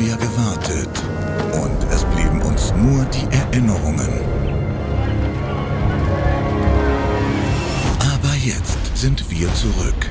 wir gewartet und es blieben uns nur die Erinnerungen. Aber jetzt sind wir zurück.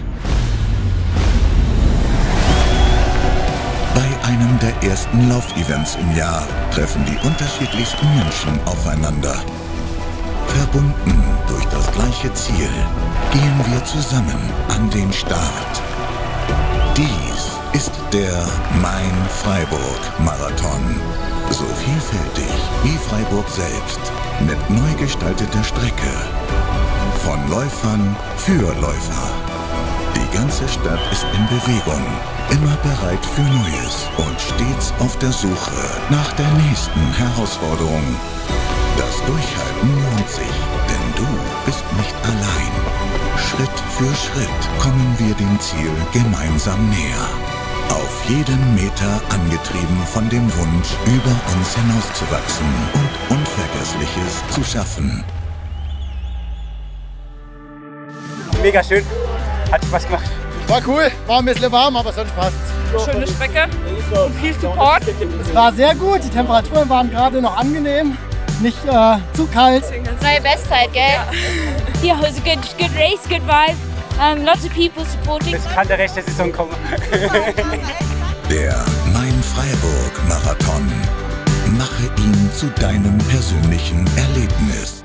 Bei einem der ersten Laufevents im Jahr treffen die unterschiedlichsten Menschen aufeinander. Verbunden durch das gleiche Ziel gehen wir zusammen an den Start. Dies ist der Main-Freiburg-Marathon. So vielfältig wie Freiburg selbst, mit neu gestalteter Strecke. Von Läufern für Läufer. Die ganze Stadt ist in Bewegung, immer bereit für Neues und stets auf der Suche nach der nächsten Herausforderung. Das Durchhalten lohnt sich, denn du bist nicht allein. Schritt für Schritt kommen wir dem Ziel gemeinsam näher. Auf jeden Meter angetrieben von dem Wunsch, über uns hinauszuwachsen und Unvergessliches zu schaffen. Mega schön, hat Spaß gemacht. War cool, war ein bisschen warm, aber sonst passt. Schöne Strecke und viel Support. Es war sehr gut, die Temperaturen waren gerade noch angenehm, nicht zu kalt. Neue Bestzeit, gell? Yeah, it was a good race, good vibe. Lots of people supporting. Es kann der rechte Saison kommen. Der Main-Freiburg-Marathon. Mache ihn zu deinem persönlichen Erlebnis.